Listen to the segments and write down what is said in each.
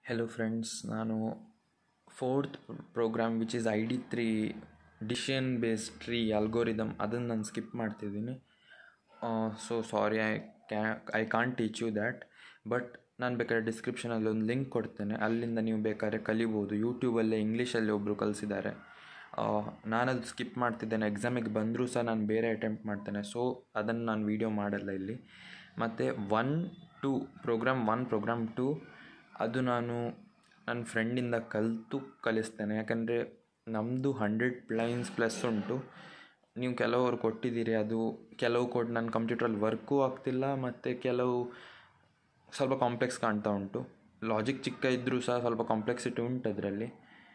Hello friends, ನಾನು fourth program which is ID3 decision based tree algorithm ಅದನ್ನು ನಾನು skip ಮಾಡ್ತಿದ್ದೀನಿ. So sorry, I can't teach you that. But ನಾನು ಬೇಕಾದ್ರೆ ಡಿಸ್ಕ್ರಿಪ್ಷನಲ್ಲಿ ಒಂದು ಲಿಂಕ್ ಕೊಡ್ತೇನೆ, ಅಲ್ಲಿಂದ ನೀವು ಬೇಕಾದ್ರೆ ಕಲಿಬೋದು. ಯೂಟ್ಯೂಬಲ್ಲೇ ಇಂಗ್ಲೀಷಲ್ಲಿ ಒಬ್ಬರು ಕಲಿಸಿದ್ದಾರೆ. ನಾನದು ಸ್ಕಿಪ್ ಮಾಡ್ತಿದ್ದೇನೆ. ಎಕ್ಸಾಮಿಗೆ ಬಂದರೂ ಸಹ ನಾನು ಬೇರೆ ಅಟೆಂಪ್ಟ್ ಮಾಡ್ತೇನೆ. ಸೊ ಅದನ್ನು ನಾನು ವೀಡಿಯೋ ಮಾಡಲ್ಲ ಇಲ್ಲಿ. ಮತ್ತು 1-2 ಪ್ರೋಗ್ರಾಮ್ 1 ಪ್ರೋಗ್ರಾಮ್ 2 ಅದು ನಾನು ನನ್ನ ಫ್ರೆಂಡಿಂದ ಕಲಿಸ್ತೇನೆ. ಯಾಕಂದರೆ ನಮ್ಮದು 100 ಲೈನ್ಸ್ ಪ್ಲಸ್ ಉಂಟು. ನೀವು ಕೆಲವರು ಕೊಟ್ಟಿದ್ದೀರಿ, ಅದು ಕೆಲವು ಕೋಡ್ ನನ್ನ ಕಂಪ್ಯೂಟ್ರಲ್ಲಿ ವರ್ಕೂ ಆಗ್ತಿಲ್ಲ, ಮತ್ತು ಕೆಲವು ಸ್ವಲ್ಪ ಕಾಂಪ್ಲೆಕ್ಸ್ ಕಾಣ್ತಾ ಉಂಟು. ಲಾಜಿಕ್ ಚಿಕ್ಕ ಇದ್ದರೂ ಸಹ ಸ್ವಲ್ಪ ಕಾಂಪ್ಲೆಕ್ಸಿಟಿ ಉಂಟು ಅದರಲ್ಲಿ.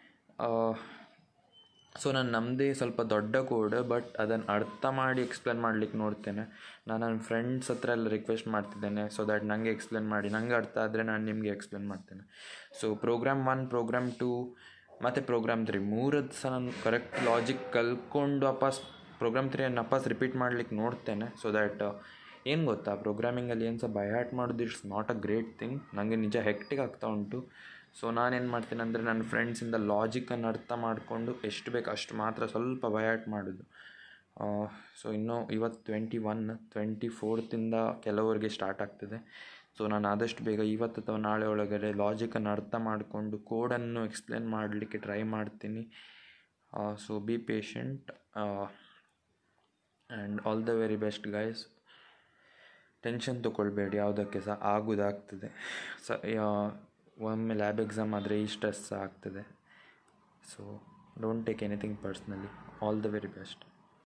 ಸೊ ನಾನು ನಮ್ಮದೇ ಸ್ವಲ್ಪ ದೊಡ್ಡ ಕೋಡ್, ಬಟ್ ಅದನ್ನು ಅರ್ಥ ಮಾಡಿ ಎಕ್ಸ್ಪ್ಲೇನ್ ಮಾಡಲಿಕ್ಕೆ ನೋಡ್ತೇನೆ. ನಾನು ನನ್ನ ಫ್ರೆಂಡ್ಸ್ ಹತ್ರ ಎಲ್ಲ ರಿಕ್ವೆಸ್ಟ್ ಮಾಡ್ತಿದ್ದೇನೆ, ಸೊ ದ್ಯಾಟ್ ನನಗೆ ಎಕ್ಸ್ಪ್ಲೇನ್ ಮಾಡಿ. ನನಗೆ ಅರ್ಥ ಆದರೆ ನಾನು ನಿಮಗೆ ಎಕ್ಸ್ಪ್ಲೇನ್ ಮಾಡ್ತೇನೆ. ಸೊ ಪ್ರೋಗ್ರಾಮ್ 1, ಪ್ರೋಗ್ರಾಮ್ 2 ಮತ್ತು ಪ್ರೋಗ್ರಾಮ್ 3 ಮೂರದ್ದು ಸಹ ನಾನು ಕರೆಕ್ಟ್ ಲಾಜಿಕ್ ಕಲ್ತ್ಕೊಂಡು ವಾಪಸ್ ಪ್ರೋಗ್ರಾಮ್ 3 ವಾಪಸ್ ರಿಪೀಟ್ ಮಾಡಲಿಕ್ಕೆ ನೋಡ್ತೇನೆ. ಸೊ ದ್ಯಾಟ್ ಏನು ಗೊತ್ತಾ, ಪ್ರೋಗ್ರಾಮಿಂಗಲ್ಲಿ ಏನು ಸಹ ಬೈ ಹಾರ್ಟ್ ಮಾಡೋದು it's not a great thing. ನನಗೆ ನಿಜ ಹೆಕ್ಟಿಕ್ ಆಗ್ತಾ ಉಂಟು. ಸೊ ನಾನೇನು ಮಾಡ್ತೀನಿ ಅಂದರೆ, ನನ್ನ ಫ್ರೆಂಡ್ಸಿಂದ ಲಾಜಿಕನ್ನು ಅರ್ಥ ಮಾಡಿಕೊಂಡು ಎಷ್ಟು ಬೇಕು ಅಷ್ಟು ಮಾತ್ರ ಸ್ವಲ್ಪ ಬೈ ಹಾರ್ಟ್ ಮಾಡೋದು. ಸೊ ಇನ್ನೂ ಇವತ್ತು 24th ಕೆಲವರಿಗೆ ಸ್ಟಾರ್ಟ್ ಆಗ್ತದೆ. ಸೊ ನಾನು ಆದಷ್ಟು ಬೇಗ ಇವತ್ತು ಅಥವಾ ನಾಳೆ ಒಳಗಡೆ ಲಾಜಿಕನ್ನು ಅರ್ಥ ಮಾಡಿಕೊಂಡು ಕೋಡನ್ನು ಎಕ್ಸ್ಪ್ಲೇನ್ ಮಾಡಲಿಕ್ಕೆ ಟ್ರೈ ಮಾಡ್ತೀನಿ. So be patient and all the very best guys. Tension ತೊಗೊಳ್ಬೇಡಿ, ಯಾವುದಕ್ಕೆ ಸಹ ಆಗೋದಾಗ್ತದೆ. ಒಮ್ಮೆ ಲ್ಯಾಬ್ ಎಕ್ಸಾಮ್ ಆದರೆ ಈ ಸ್ಟ್ರೆಸ್ ಆಗ್ತದೆ. So don't take anything personally. All the very best.